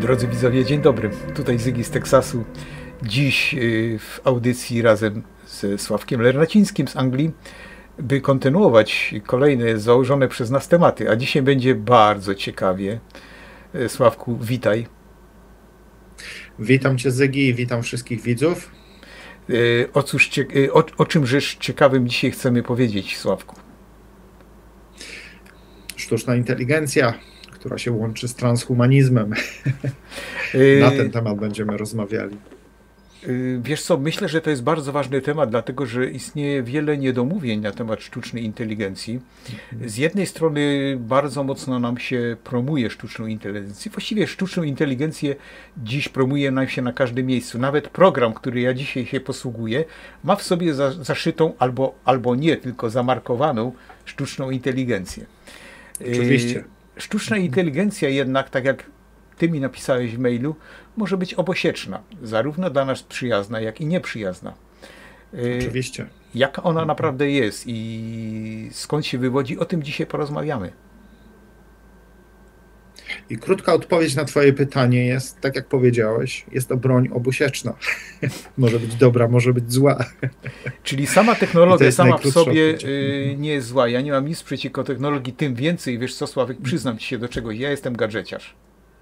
Drodzy widzowie, dzień dobry. Tutaj Zygi z Teksasu. Dziś w audycji razem ze Sławkiem Lernacińskim z Anglii, by kontynuować kolejne założone przez nas tematy. A dzisiaj będzie bardzo ciekawie. Sławku, witaj. Witam Cię, Zygi, i witam wszystkich widzów. O czymżeż ciekawym dzisiaj chcemy powiedzieć, Sławku? Sztuczna inteligencja, która się łączy z transhumanizmem. Na ten temat będziemy rozmawiali. Wiesz co, myślę, że to jest bardzo ważny temat, dlatego że istnieje wiele niedomówień na temat sztucznej inteligencji. Z jednej strony bardzo mocno nam się promuje sztuczną inteligencję. Właściwie sztuczną inteligencję dziś promuje nam się na każdym miejscu. Nawet program, który ja dzisiaj się posługuję, ma w sobie zaszytą albo nie, tylko zamarkowaną sztuczną inteligencję. Oczywiście. Sztuczna inteligencja jednak, tak jak Ty mi napisałeś w mailu, może być obosieczna, zarówno dla nas przyjazna, jak i nieprzyjazna. Oczywiście. Jaka ona naprawdę jest i skąd się wywodzi, o tym dzisiaj porozmawiamy. I krótka odpowiedź na Twoje pytanie jest, tak jak powiedziałeś, jest to broń obusieczna. Może być dobra, może być zła. Czyli sama technologia sama w sobie nie jest zła. Ja nie mam nic przeciwko technologii, tym więcej, wiesz co, Sławek, przyznam Ci się do czegoś, ja jestem gadżeciarz.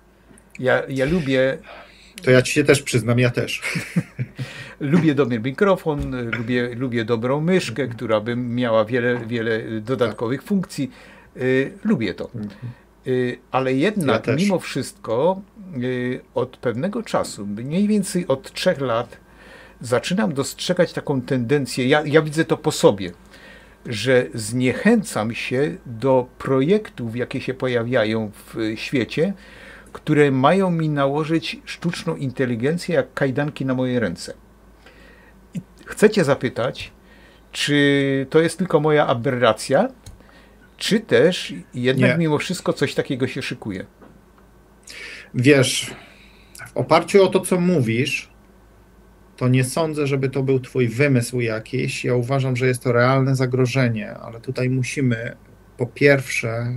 Ja lubię... To ja Ci się też przyznam, ja też. Lubię dobry mikrofon, lubię dobrą myszkę, która by miała wiele dodatkowych funkcji. Lubię to. Ale jednak mimo wszystko od pewnego czasu, mniej więcej od 3 lat, zaczynam dostrzegać taką tendencję, ja widzę to po sobie, że zniechęcam się do projektów, jakie się pojawiają w świecie, które mają mi nałożyć sztuczną inteligencję jak kajdanki na moje ręce. I chcę Cię zapytać, czy to jest tylko moja aberracja, czy też jednak mimo wszystko coś takiego się szykuje? Wiesz, w oparciu o to, co mówisz, to nie sądzę, żeby to był Twój wymysł jakiś. Ja uważam, że jest to realne zagrożenie, ale tutaj musimy po pierwsze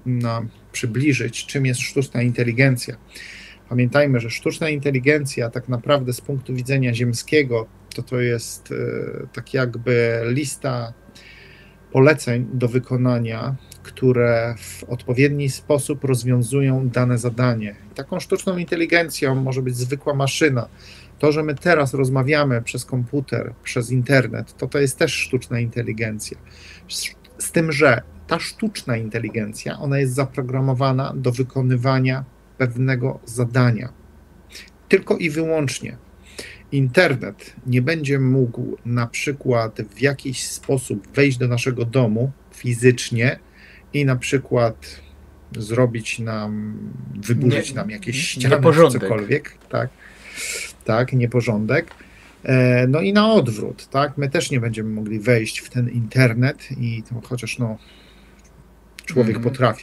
przybliżyć, czym jest sztuczna inteligencja. Pamiętajmy, że sztuczna inteligencja tak naprawdę z punktu widzenia ziemskiego to jest tak jakby lista poleceń do wykonania, które w odpowiedni sposób rozwiązują dane zadanie. Taką sztuczną inteligencją może być zwykła maszyna. To, że my teraz rozmawiamy przez komputer, przez internet, to jest też sztuczna inteligencja. Z tym, że ta sztuczna inteligencja, ona jest zaprogramowana do wykonywania pewnego zadania. Tylko i wyłącznie. Internet nie będzie mógł na przykład w jakiś sposób wejść do naszego domu fizycznie i na przykład zrobić nam, wyburzyć nam jakieś ściany czy cokolwiek. Tak, nieporządek. No i na odwrót, tak? My też nie będziemy mogli wejść w ten internet i to chociaż człowiek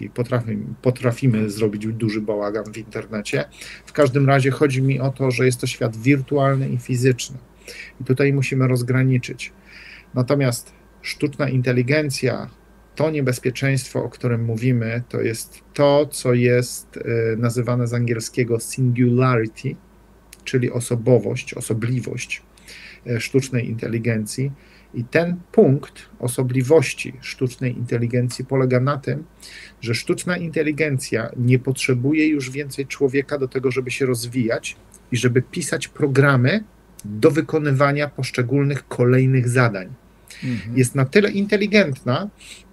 potrafimy zrobić duży bałagan w internecie. W każdym razie chodzi mi o to, że jest to świat wirtualny i fizyczny. I tutaj musimy rozgraniczyć. Natomiast sztuczna inteligencja, to niebezpieczeństwo, o którym mówimy, to jest to, co jest nazywane z angielskiego singularity, czyli osobliwość sztucznej inteligencji. I ten punkt osobliwości sztucznej inteligencji polega na tym, że sztuczna inteligencja nie potrzebuje już więcej człowieka do tego, żeby się rozwijać i żeby pisać programy do wykonywania poszczególnych kolejnych zadań. Jest na tyle inteligentna,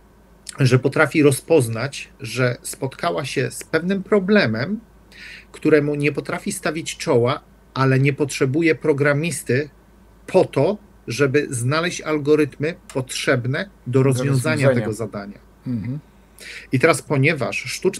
że potrafi rozpoznać, że spotkała się z pewnym problemem, któremu nie potrafi stawić czoła, ale nie potrzebuje programisty po to, żeby znaleźć algorytmy potrzebne do rozwiązania tego zadania. I teraz, ponieważ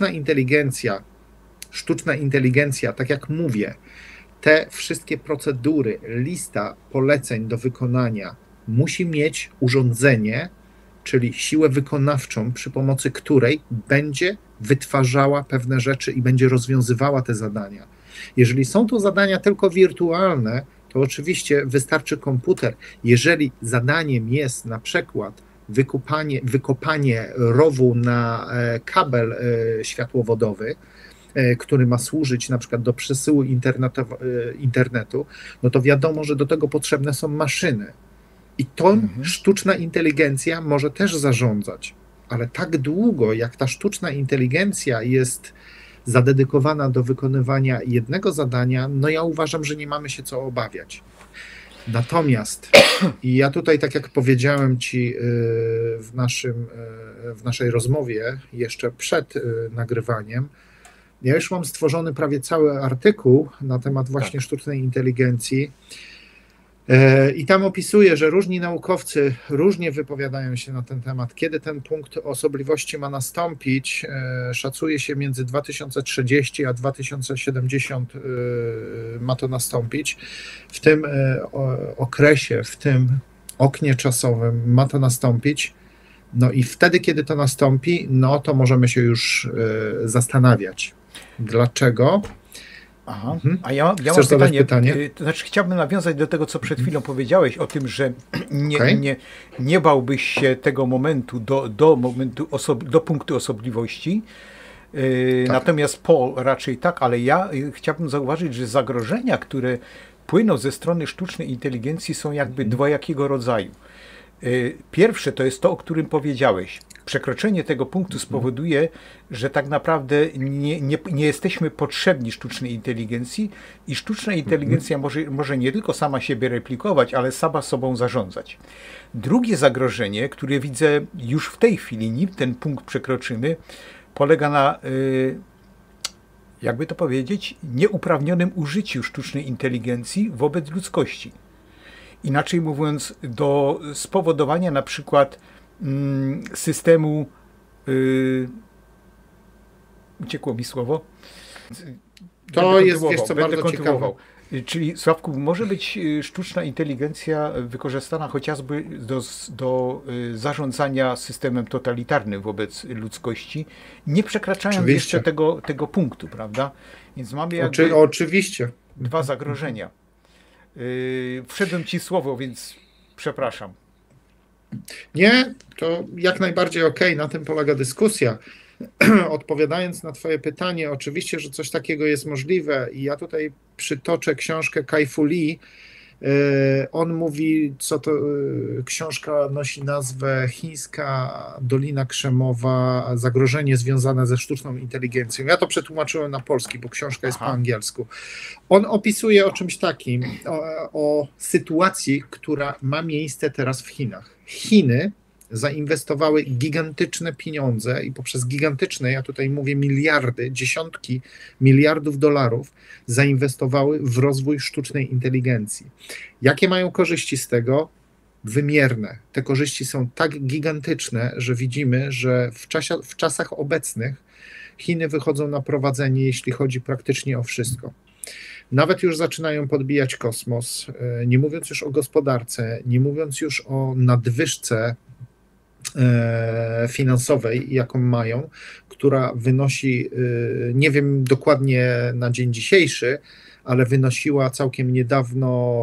sztuczna inteligencja, tak jak mówię, te wszystkie procedury, lista poleceń do wykonania musi mieć urządzenie, czyli siłę wykonawczą, przy pomocy której będzie wytwarzała pewne rzeczy i będzie rozwiązywała te zadania. Jeżeli są to zadania tylko wirtualne, to oczywiście wystarczy komputer. Jeżeli zadaniem jest na przykład wykopanie rowu na kabel światłowodowy, który ma służyć na przykład do przesyłu internetu, no to wiadomo, że do tego potrzebne są maszyny. I to sztuczna inteligencja może też zarządzać, ale tak długo, jak ta sztuczna inteligencja jest zadedykowana do wykonywania jednego zadania, no ja uważam, że nie mamy się co obawiać. Natomiast, i ja tutaj, tak jak powiedziałem Ci w naszej rozmowie, jeszcze przed nagrywaniem, ja już mam stworzony prawie cały artykuł na temat właśnie sztucznej inteligencji. I tam opisuję, że różni naukowcy różnie wypowiadają się na ten temat. Kiedy ten punkt osobliwości ma nastąpić, szacuje się między 2030 a 2070 ma to nastąpić. W tym okresie, w tym oknie czasowym ma to nastąpić. No i wtedy, kiedy to nastąpi, no to możemy się już zastanawiać. Dlaczego? Aha. A ja mam pytanie. To znaczy, chciałbym nawiązać do tego, co przed chwilą powiedziałeś o tym, że nie bałbyś się tego momentu do punktu osobliwości. Tak. Natomiast raczej tak, ale ja chciałbym zauważyć, że zagrożenia, które płyną ze strony sztucznej inteligencji, są jakby dwojakiego rodzaju. Pierwsze to jest to, o którym powiedziałeś. Przekroczenie tego punktu spowoduje, że tak naprawdę nie jesteśmy potrzebni sztucznej inteligencji i sztuczna inteligencja może nie tylko sama siebie replikować, ale sama sobą zarządzać. Drugie zagrożenie, które widzę już w tej chwili, nim ten punkt przekroczymy, polega na, jakby to powiedzieć, nieuprawnionym użyciu sztucznej inteligencji wobec ludzkości. Inaczej mówiąc, do spowodowania na przykład systemu, uciekło mi słowo. To jest, wiesz co, bardzo ciekawe. Czyli, Sławku, może być sztuczna inteligencja wykorzystana chociażby do zarządzania systemem totalitarnym wobec ludzkości, nie przekraczając jeszcze tego punktu, prawda? Więc mamy jakby oczywiście dwa zagrożenia. Wszedłem Ci słowo, więc przepraszam. Nie, to jak najbardziej okej, na tym polega dyskusja. Odpowiadając na Twoje pytanie, oczywiście, że coś takiego jest możliwe i ja tutaj przytoczę książkę Kai-Fu Lee. On mówi, książka nosi nazwę Chińska Dolina Krzemowa, zagrożenie związane ze sztuczną inteligencją. Ja to przetłumaczyłem na polski, bo książka jest po angielsku. On opisuje o czymś takim, o sytuacji, która ma miejsce teraz w Chinach. Chiny zainwestowały gigantyczne pieniądze i poprzez gigantyczne, ja tutaj mówię miliardy, dziesiątki miliardów dolarów zainwestowały w rozwój sztucznej inteligencji. Jakie mają korzyści z tego? Wymierne. Te korzyści są tak gigantyczne, że widzimy, że w czasach obecnych Chiny wychodzą na prowadzenie, jeśli chodzi praktycznie o wszystko. Nawet już zaczynają podbijać kosmos, nie mówiąc już o gospodarce, nie mówiąc już o nadwyżce finansowej, jaką mają, która wynosi, nie wiem dokładnie na dzień dzisiejszy, ale wynosiła całkiem niedawno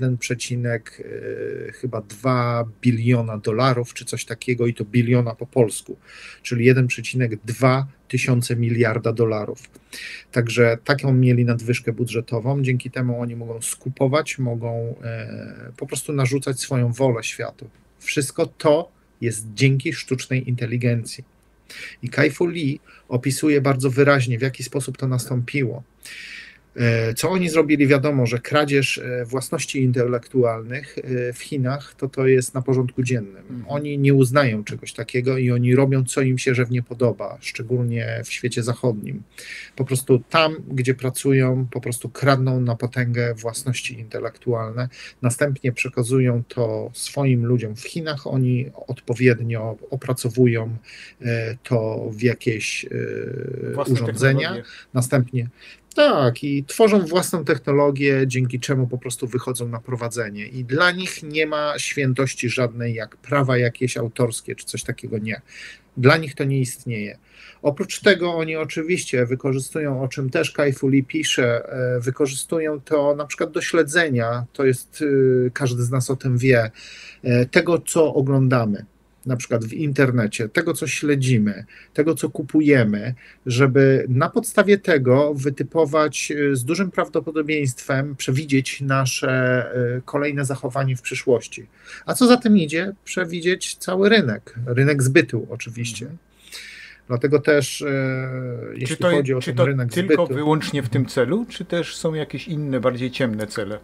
1,2 biliona dolarów, czy coś takiego, i to biliona po polsku, czyli 1,2 tysiące miliarda dolarów. Także taką mieli nadwyżkę budżetową, dzięki temu oni mogą skupować, mogą po prostu narzucać swoją wolę światu. Wszystko to jest dzięki sztucznej inteligencji. I Kai-Fu Lee opisuje bardzo wyraźnie, w jaki sposób to nastąpiło. Co oni zrobili? Wiadomo, że kradzież własności intelektualnych w Chinach to jest na porządku dziennym. Oni nie uznają czegoś takiego i oni robią, co im się żywnie podoba, szczególnie w świecie zachodnim. Po prostu tam, gdzie pracują, po prostu kradną na potęgę własności intelektualne, następnie przekazują to swoim ludziom w Chinach, oni odpowiednio opracowują to w jakieś urządzenia, następnie tak, i tworzą własną technologię, dzięki czemu po prostu wychodzą na prowadzenie. I dla nich nie ma świętości żadnej, jak prawa jakieś autorskie, czy coś takiego, nie. Dla nich to nie istnieje. Oprócz tego oni oczywiście wykorzystują, o czym też Kai-Fu Lee pisze, wykorzystują to na przykład do śledzenia, to jest, każdy z nas o tym wie, tego, co oglądamy. na przykład w internecie, tego, co śledzimy, tego, co kupujemy, żeby na podstawie tego wytypować z dużym prawdopodobieństwem, przewidzieć nasze kolejne zachowanie w przyszłości. A co za tym idzie? Przewidzieć cały rynek zbytu oczywiście. Dlatego też, jeśli chodzi o ten rynek zbytu... Czy to tylko wyłącznie w tym celu, czy też są jakieś inne, bardziej ciemne cele?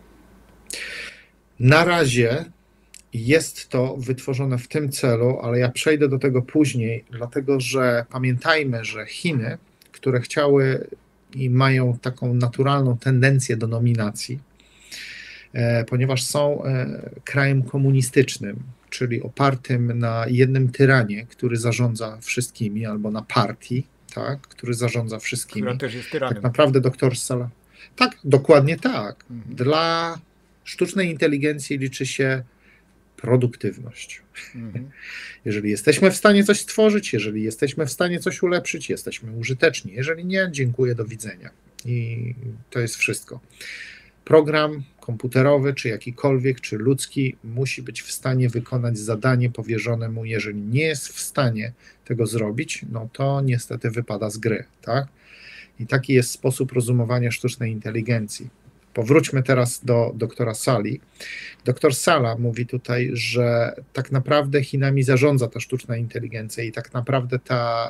Na razie jest to wytworzone w tym celu, ale ja przejdę do tego później, dlatego że pamiętajmy, że Chiny, które chciały i mają taką naturalną tendencję do dominacji, ponieważ są krajem komunistycznym, czyli opartym na jednym tyranie, który zarządza wszystkimi, albo na partii, tak, który zarządza wszystkimi. Która też jest tyranem. Tak naprawdę doktor Sala. Tak, dokładnie tak. Dla sztucznej inteligencji liczy się produktywność. Jeżeli jesteśmy w stanie coś stworzyć, jeżeli jesteśmy w stanie coś ulepszyć, jesteśmy użyteczni. Jeżeli nie, dziękuję, do widzenia. I to jest wszystko. Program komputerowy, czy jakikolwiek, czy ludzki, musi być w stanie wykonać zadanie powierzone mu. Jeżeli nie jest w stanie tego zrobić, no to niestety wypada z gry, tak? I taki jest sposób rozumowania sztucznej inteligencji. Powróćmy teraz do doktora Sali. Doktor Sala mówi tutaj, że tak naprawdę Chinami zarządza ta sztuczna inteligencja i tak naprawdę ta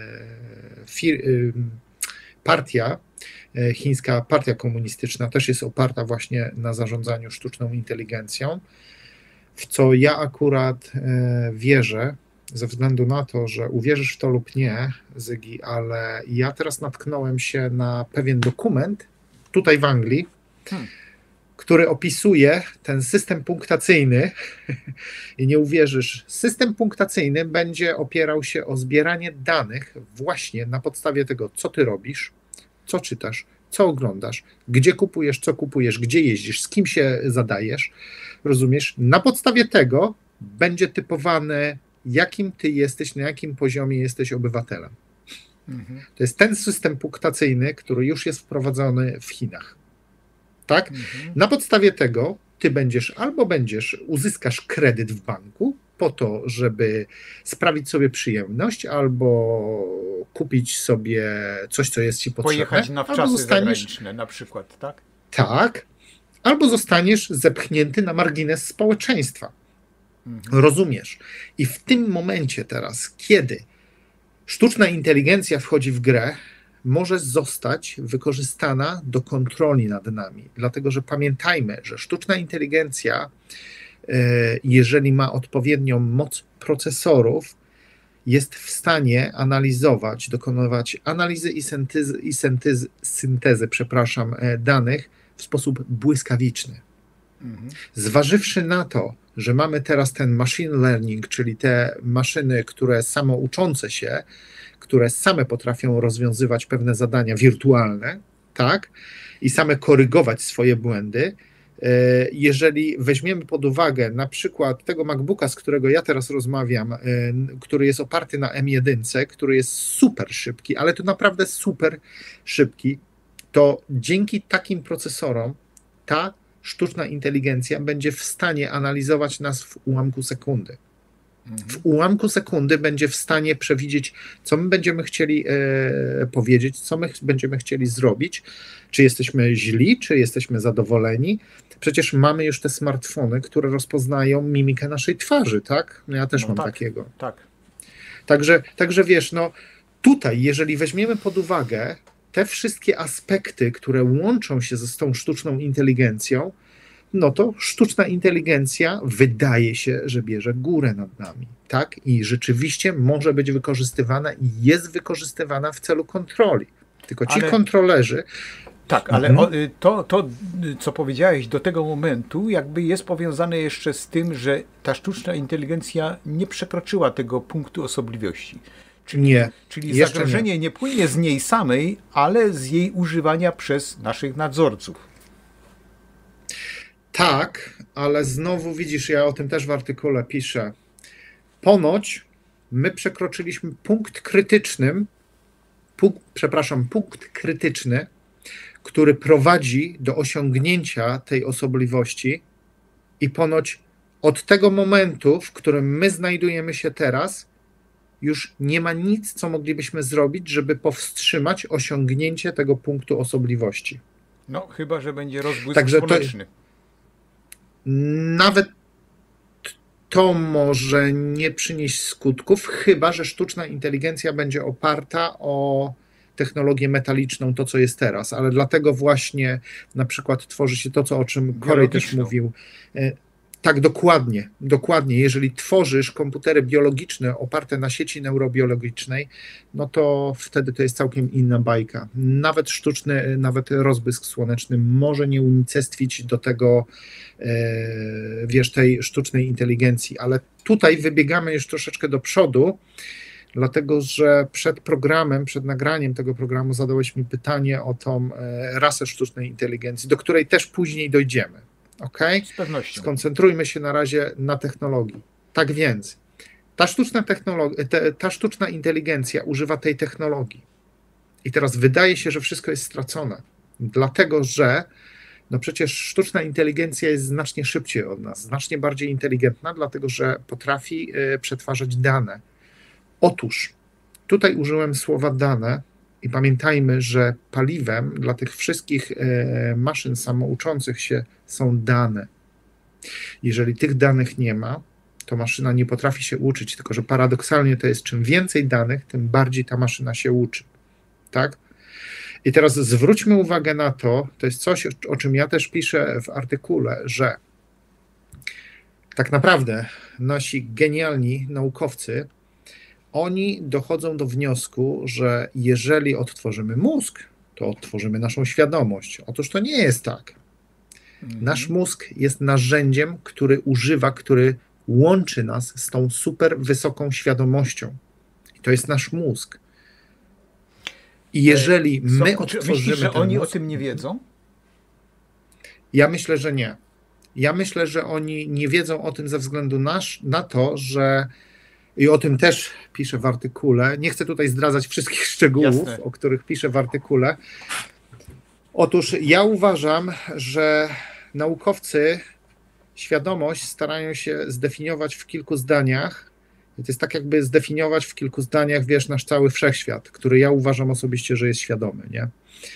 partia, chińska partia komunistyczna też jest oparta właśnie na zarządzaniu sztuczną inteligencją, w co ja akurat wierzę, ze względu na to, że uwierzysz w to lub nie, Zygi, ale ja teraz natknąłem się na pewien dokument tutaj w Anglii, który opisuje ten system punktacyjny i nie uwierzysz, system punktacyjny będzie opierał się o zbieranie danych właśnie na podstawie tego, co ty robisz, co czytasz, co oglądasz, gdzie kupujesz, co kupujesz, gdzie jeździsz, z kim się zadajesz, rozumiesz? Na podstawie tego będzie typowane, jakim ty jesteś, na jakim poziomie jesteś obywatelem. To jest ten system punktacyjny, który już jest wprowadzony w Chinach. Tak? Na podstawie tego ty uzyskasz kredyt w banku po to, żeby sprawić sobie przyjemność albo kupić sobie coś, co jest ci potrzebne. Pojechać na wczasy zagraniczne na przykład, tak? Tak. Albo zostaniesz zepchnięty na margines społeczeństwa. Rozumiesz? I w tym momencie teraz, kiedy sztuczna inteligencja wchodzi w grę, może zostać wykorzystana do kontroli nad nami. Dlatego, że pamiętajmy, że sztuczna inteligencja, jeżeli ma odpowiednią moc procesorów, jest w stanie analizować, dokonywać analizy i syntezy danych w sposób błyskawiczny. Zważywszy na to, że mamy teraz ten machine learning, czyli te maszyny, które samouczące się, które same potrafią rozwiązywać pewne zadania wirtualne, tak, i same korygować swoje błędy. Jeżeli weźmiemy pod uwagę na przykład tego MacBooka, z którego ja teraz rozmawiam, który jest oparty na M1, który jest super szybki, ale to naprawdę super szybki, to dzięki takim procesorom ta sztuczna inteligencja będzie w stanie analizować nas w ułamku sekundy. W ułamku sekundy będzie w stanie przewidzieć, co my będziemy chcieli powiedzieć, co my będziemy chcieli zrobić, czy jesteśmy źli, czy jesteśmy zadowoleni. Przecież mamy już te smartfony, które rozpoznają mimikę naszej twarzy, tak? No ja też mam takiego. Tak. Także wiesz, no tutaj, jeżeli weźmiemy pod uwagę te wszystkie aspekty, które łączą się z tą sztuczną inteligencją, no to sztuczna inteligencja wydaje się, że bierze górę nad nami, tak? I rzeczywiście może być wykorzystywana i jest wykorzystywana w celu kontroli. Tylko ci kontrolerzy... Tak, ale to, co powiedziałeś do tego momentu, jakby jest powiązane jeszcze z tym, że ta sztuczna inteligencja nie przekroczyła tego punktu osobliwości. Czyli zagrożenie nie płynie z niej samej, ale z jej używania przez naszych nadzorców. Tak, ale znowu widzisz, ja o tym też w artykule piszę. Ponoć my przekroczyliśmy punkt krytyczny, który prowadzi do osiągnięcia tej osobliwości i ponoć od tego momentu, w którym my znajdujemy się teraz, już nie ma nic, co moglibyśmy zrobić, żeby powstrzymać osiągnięcie tego punktu osobliwości. No, chyba że będzie rozbłysk słoneczny. Nawet to może nie przynieść skutków, chyba że sztuczna inteligencja będzie oparta o technologię metaliczną, to co jest teraz, ale dlatego właśnie na przykład tworzy się to, o czym Korey też mówił. Tak, dokładnie. Jeżeli tworzysz komputery biologiczne oparte na sieci neurobiologicznej, no to wtedy to jest całkiem inna bajka. Nawet rozbłysk słoneczny może nie unicestwić do tego, tej sztucznej inteligencji, ale tutaj wybiegamy już troszeczkę do przodu, dlatego że przed nagraniem tego programu zadałeś mi pytanie o tą rasę sztucznej inteligencji, do której też później dojdziemy. Okay? Z pewnością. Skoncentrujmy się na razie na technologii. Tak więc, ta sztuczna inteligencja używa tej technologii. I teraz wydaje się, że wszystko jest stracone. Dlatego, że no przecież sztuczna inteligencja jest znacznie szybciej od nas, znacznie bardziej inteligentna, dlatego że potrafi przetwarzać dane. Otóż, tutaj użyłem słowa dane i pamiętajmy, że paliwem dla tych wszystkich maszyn samouczących się są dane. Jeżeli tych danych nie ma, to maszyna nie potrafi się uczyć, tylko że paradoksalnie to jest, czym więcej danych, tym bardziej ta maszyna się uczy. Tak? I teraz zwróćmy uwagę na to, to jest coś, o czym ja też piszę w artykule, że tak naprawdę nasi genialni naukowcy, oni dochodzą do wniosku, że jeżeli odtworzymy mózg, to odtworzymy naszą świadomość. Otóż to nie jest tak. Nasz mózg jest narzędziem, który łączy nas z tą super wysoką świadomością. I to jest nasz mózg. I jeżeli my odtworzymy myślisz, że ten oni mózg, o tym nie wiedzą? Ja myślę, że nie. Ja myślę, że oni nie wiedzą o tym ze względu na to, że i o tym też piszę w artykule. Nie chcę tutaj zdradzać wszystkich szczegółów, o których piszę w artykule. Otóż ja uważam, że naukowcy świadomość starają się zdefiniować w kilku zdaniach. To jest tak jakby zdefiniować w kilku zdaniach, nasz cały wszechświat, który ja uważam osobiście, że jest świadomy, nie?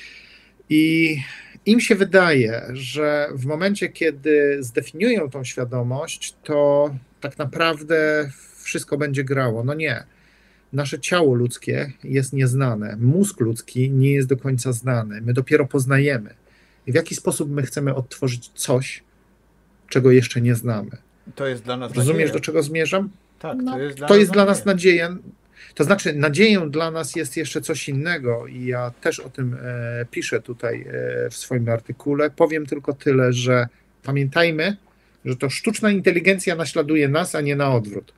I im się wydaje, że w momencie, kiedy zdefiniują tą świadomość, to tak naprawdę wszystko będzie grało. No nie. Nasze ciało ludzkie jest nieznane. Mózg ludzki nie jest do końca znany. My dopiero poznajemy. I w jaki sposób my chcemy odtworzyć coś, czego jeszcze nie znamy? To jest dla nas Rozumiesz, nadzieja. do czego zmierzam? Tak, to jest dla nas nadzieja. To znaczy, nadzieją dla nas jest jeszcze coś innego i ja też o tym piszę tutaj w swoim artykule. Powiem tylko tyle, że pamiętajmy, że to sztuczna inteligencja naśladuje nas, a nie na odwrót.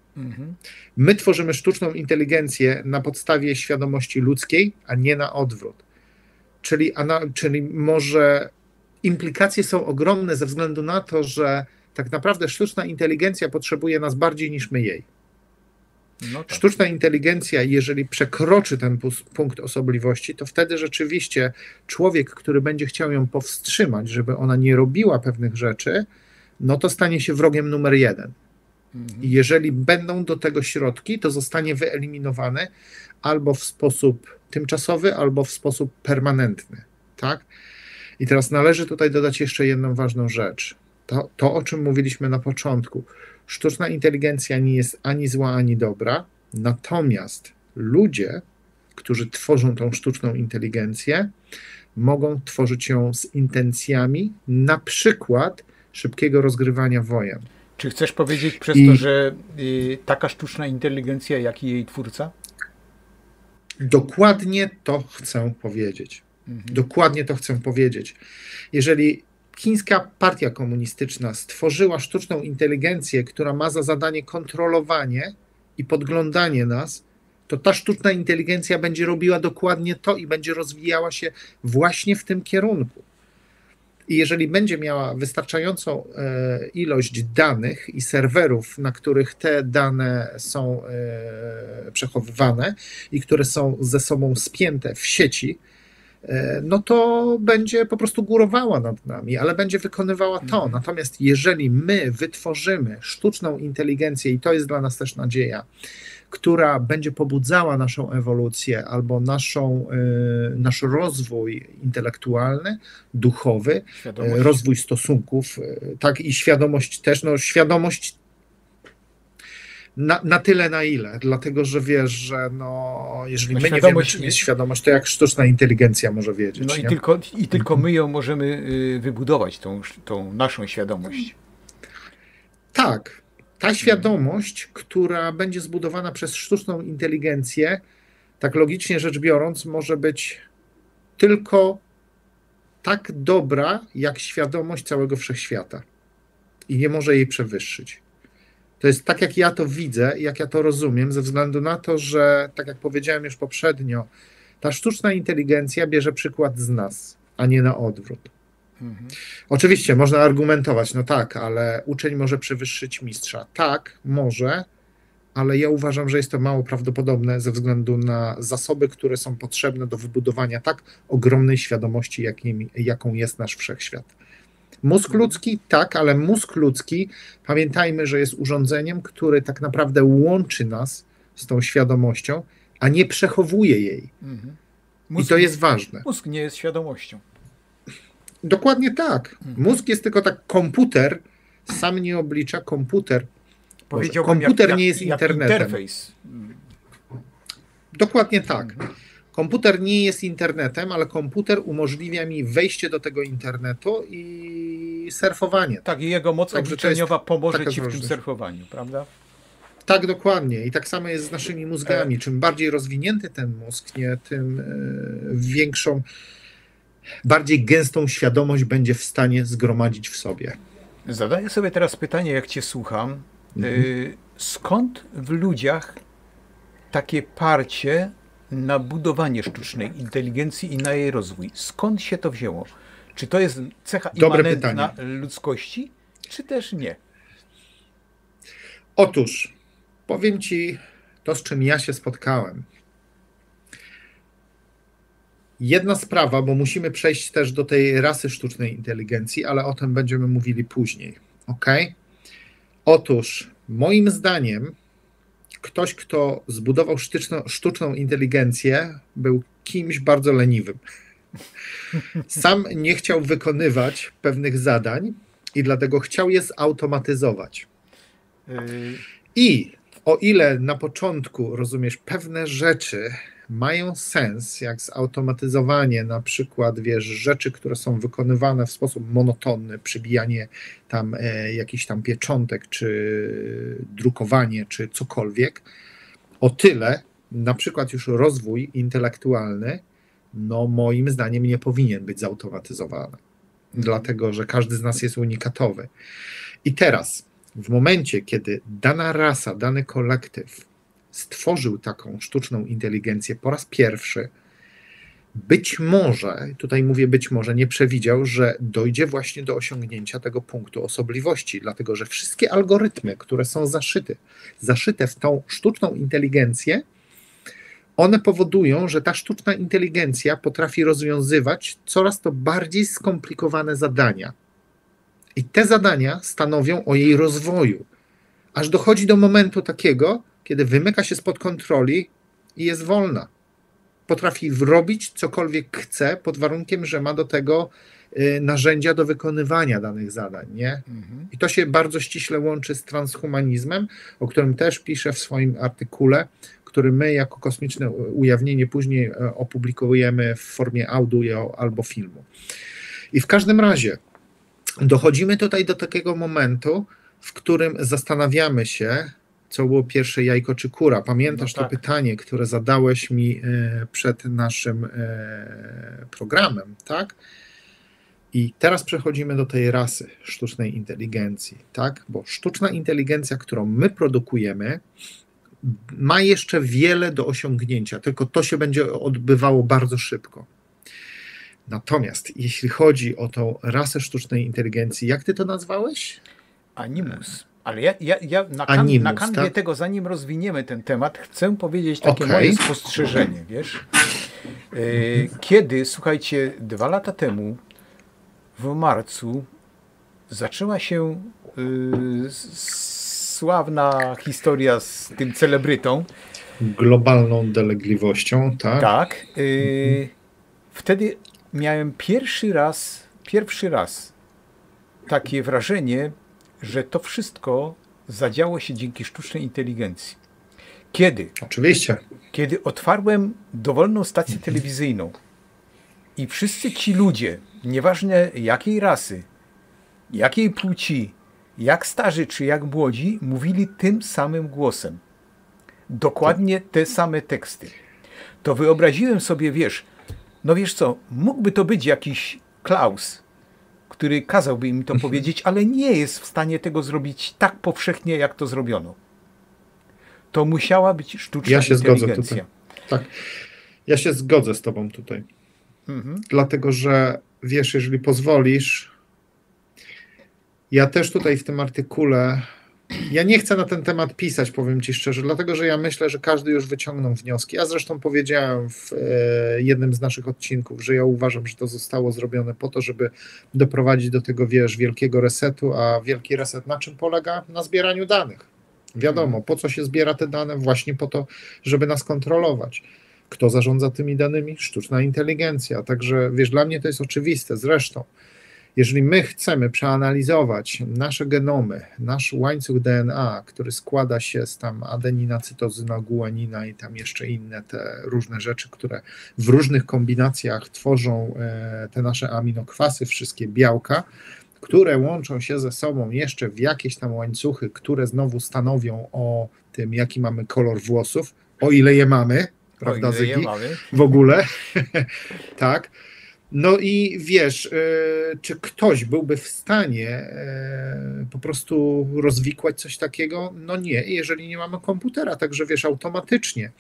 My tworzymy sztuczną inteligencję na podstawie świadomości ludzkiej, a nie na odwrót. Czyli może implikacje są ogromne ze względu na to, że tak naprawdę sztuczna inteligencja potrzebuje nas bardziej niż my jej. No tak. Sztuczna inteligencja, jeżeli przekroczy ten punkt osobliwości, to wtedy rzeczywiście człowiek, który będzie chciał ją powstrzymać, żeby ona nie robiła pewnych rzeczy, no to stanie się wrogiem numer 1. I jeżeli będą do tego środki, to zostanie wyeliminowane albo w sposób tymczasowy, albo w sposób permanentny. Tak? I teraz należy tutaj dodać jeszcze jedną ważną rzecz. To, o czym mówiliśmy na początku. Sztuczna inteligencja nie jest ani zła, ani dobra, natomiast ludzie, którzy tworzą tą sztuczną inteligencję, mogą tworzyć ją z intencjami, na przykład szybkiego rozgrywania wojen. Czy chcesz powiedzieć przez to, że taka sztuczna inteligencja, jak i jej twórca? Dokładnie to chcę powiedzieć. Dokładnie to chcę powiedzieć. Jeżeli chińska partia komunistyczna stworzyła sztuczną inteligencję, która ma za zadanie kontrolowanie i podglądanie nas, to ta sztuczna inteligencja będzie robiła dokładnie to i będzie rozwijała się właśnie w tym kierunku. I jeżeli będzie miała wystarczającą ilość danych i serwerów, na których te dane są przechowywane i które są ze sobą spięte w sieci, no to będzie po prostu górowała nad nami, ale będzie wykonywała to. Natomiast jeżeli my wytworzymy sztuczną inteligencję, i to jest dla nas też nadzieja, która będzie pobudzała naszą ewolucję albo nasz rozwój intelektualny, duchowy, rozwój stosunków, tak i świadomość też, no świadomość na tyle, na ile, dlatego, że wiesz, że jeżeli my nie wiemy, czym jest świadomość, to jak sztuczna inteligencja może wiedzieć. No i tylko my ją możemy wybudować, tą naszą świadomość. Tak. Ta świadomość, która będzie zbudowana przez sztuczną inteligencję, tak logicznie rzecz biorąc, może być tylko tak dobra, jak świadomość całego wszechświata. I nie może jej przewyższyć. To jest tak, jak ja to widzę, jak ja to rozumiem, ze względu na to, że, tak jak powiedziałem już poprzednio, ta sztuczna inteligencja bierze przykład z nas, a nie na odwrót. Oczywiście można argumentować, no tak, ale uczeń może przewyższyć mistrza. Tak, może, ale ja uważam, że jest to mało prawdopodobne ze względu na zasoby, które są potrzebne do wybudowania tak ogromnej świadomości, jaką jest nasz wszechświat. Mózg ludzki, tak, ale mózg ludzki, pamiętajmy, że jest urządzeniem, które tak naprawdę łączy nas z tą świadomością, a nie przechowuje jej. I to jest ważne. Mózg nie jest świadomością. Dokładnie tak. Mózg jest tylko tak komputer, sam nie oblicza komputer. Komputer nie jest internetem. Interfejs. Dokładnie tak. Komputer nie jest internetem, ale komputer umożliwia mi wejście do tego internetu i surfowanie. Tak, i jego moc obliczeniowa pomoże ci w tym surfowaniu, prawda? Tak, dokładnie. I tak samo jest z naszymi mózgami. Czym bardziej rozwinięty ten mózg, tym większą, bardziej gęstą świadomość będzie w stanie zgromadzić w sobie. Zadaję sobie teraz pytanie, jak cię słucham. Skąd w ludziach takie parcie na budowanie sztucznej inteligencji i na jej rozwój? Skąd się to wzięło? Czy to jest cecha immanentna ludzkości, czy też nie? Otóż, powiem ci to, z czym ja się spotkałem. Jedna sprawa, bo musimy przejść też do tej rasy sztucznej inteligencji, ale o tym będziemy mówili później. Ok? Otóż, moim zdaniem, ktoś, kto zbudował sztuczną inteligencję, był kimś bardzo leniwym. Sam nie chciał wykonywać pewnych zadań i dlatego chciał je zautomatyzować. I o ile na początku, rozumiesz, pewne rzeczy mają sens, jak zautomatyzowanie na przykład, wiesz, rzeczy, które są wykonywane w sposób monotonny, przybijanie tam jakichś tam pieczątek, czy drukowanie, czy cokolwiek, o tyle na przykład już rozwój intelektualny, no moim zdaniem nie powinien być zautomatyzowany, dlatego, że każdy z nas jest unikatowy. I teraz, w momencie, kiedy dana rasa, dany kolektyw stworzył taką sztuczną inteligencję po raz pierwszy, być może, tutaj mówię być może, nie przewidział, że dojdzie właśnie do osiągnięcia tego punktu osobliwości, dlatego że wszystkie algorytmy, które są zaszyte w tą sztuczną inteligencję, one powodują, że ta sztuczna inteligencja potrafi rozwiązywać coraz to bardziej skomplikowane zadania. I te zadania stanowią o jej rozwoju, aż dochodzi do momentu takiego, kiedy wymyka się spod kontroli i jest wolna. Potrafi robić cokolwiek chce, pod warunkiem, że ma do tego narzędzia do wykonywania danych zadań. Nie? I to się bardzo ściśle łączy z transhumanizmem, o którym też piszę w swoim artykule, który my jako Kosmiczne Ujawnienie później opublikujemy w formie audio albo filmu. I w każdym razie dochodzimy tutaj do takiego momentu, w którym zastanawiamy się, co było pierwsze, jajko czy kura. Pamiętasz to pytanie, które zadałeś mi przed naszym programem, tak? I teraz przechodzimy do tej rasy sztucznej inteligencji, tak? Bo sztuczna inteligencja, którą my produkujemy, ma jeszcze wiele do osiągnięcia, tylko to się będzie odbywało bardzo szybko. Natomiast jeśli chodzi o tą rasę sztucznej inteligencji, jak ty to nazwałeś? Animus. Ale ja na kanwie tego, zanim rozwiniemy ten temat, chcę powiedzieć takie moje spostrzeżenie, wiesz? Kiedy, słuchajcie, 2 lata temu, w marcu, zaczęła się sławna historia z tym celebrytą. Globalną dolegliwością, tak? Tak. Wtedy miałem pierwszy raz takie wrażenie, że to wszystko zadziało się dzięki sztucznej inteligencji. Kiedy? Oczywiście. Kiedy otwarłem dowolną stację telewizyjną i wszyscy ci ludzie, nieważne jakiej rasy, jakiej płci, jak starzy czy jak młodzi, mówili tym samym głosem. Dokładnie te same teksty. To wyobraziłem sobie, wiesz co, mógłby to być jakiś Klaus, który kazałby im to powiedzieć, ale nie jest w stanie tego zrobić tak powszechnie, jak to zrobiono. To musiała być sztuczna inteligencja. Zgodzę tutaj. Tak. Ja się zgodzę z tobą tutaj. Dlatego, że wiesz, jeżeli pozwolisz, ja też tutaj w tym artykule, ja nie chcę na ten temat pisać, powiem ci szczerze, dlatego, że ja myślę, że każdy już wyciągnął wnioski. Ja zresztą powiedziałem w jednym z naszych odcinków, że ja uważam, że to zostało zrobione po to, żeby doprowadzić do tego, wiesz, wielkiego resetu, a wielki reset na czym polega? Na zbieraniu danych. Wiadomo, po co się zbiera te dane? Właśnie po to, żeby nas kontrolować. Kto zarządza tymi danymi? Sztuczna inteligencja. Także, wiesz, dla mnie to jest oczywiste. Zresztą, jeżeli my chcemy przeanalizować nasze genomy, nasz łańcuch DNA, który składa się z tam adenina, cytozyna, guanina i tam jeszcze inne te różne rzeczy, które w różnych kombinacjach tworzą te nasze aminokwasy, wszystkie białka, które łączą się ze sobą jeszcze w jakieś tam łańcuchy, które znowu stanowią o tym, jaki mamy kolor włosów, o ile je mamy, prawda, Zygi? W ogóle, tak. No i wiesz, czy ktoś byłby w stanie po prostu rozwikłać coś takiego? No nie, jeżeli nie mamy komputera, także wiesz, automatycznie.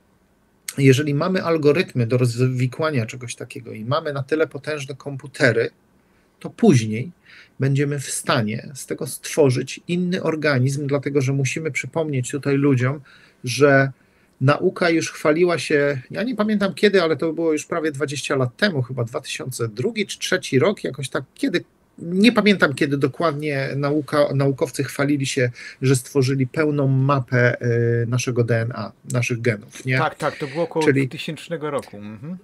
Jeżeli mamy algorytmy do rozwikłania czegoś takiego i mamy na tyle potężne komputery, to później będziemy w stanie z tego stworzyć inny organizm, dlatego że musimy przypomnieć tutaj ludziom, że nauka już chwaliła się, ja nie pamiętam kiedy, ale to było już prawie 20 lat temu, chyba 2002 czy 2003 rok, jakoś tak, kiedy, nie pamiętam kiedy dokładnie naukowcy chwalili się, że stworzyli pełną mapę naszego DNA, naszych genów. Nie? Tak, to było około 2000 roku.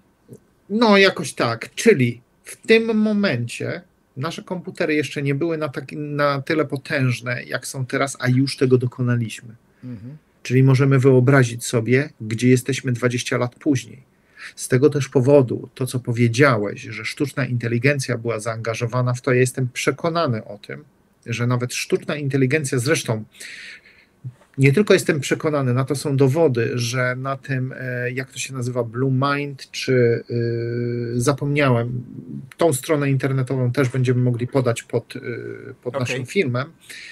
No jakoś tak, czyli w tym momencie nasze komputery jeszcze nie były na tyle potężne, jak są teraz, a już tego dokonaliśmy. Czyli możemy wyobrazić sobie, gdzie jesteśmy 20 lat później. Z tego też powodu, to co powiedziałeś, że sztuczna inteligencja była zaangażowana w to, ja jestem przekonany o tym, że nawet sztuczna inteligencja, zresztą nie tylko jestem przekonany, na to są dowody, że na tym, jak to się nazywa, Blue Mind, czy zapomniałem, tą stronę internetową też będziemy mogli podać pod naszym filmem.